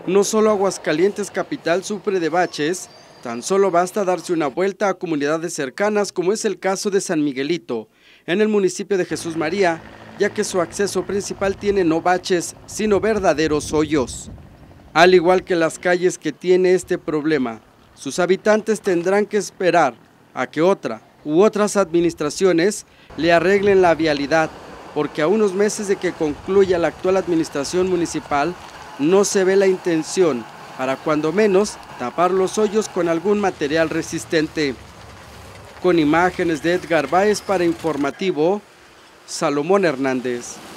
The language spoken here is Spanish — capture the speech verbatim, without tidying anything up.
No solo Aguascalientes capital sufre de baches, tan solo basta darse una vuelta a comunidades cercanas como es el caso de San Miguelito, en el municipio de Jesús María, ya que su acceso principal tiene no baches, sino verdaderos hoyos. Al igual que las calles que tiene este problema, sus habitantes tendrán que esperar a que otra u otras administraciones le arreglen la vialidad, porque a unos meses de que concluya la actual administración municipal, no se ve la intención para cuando menos tapar los hoyos con algún material resistente. Con imágenes de Edgar Báez para Informativo, Salomón Hernández.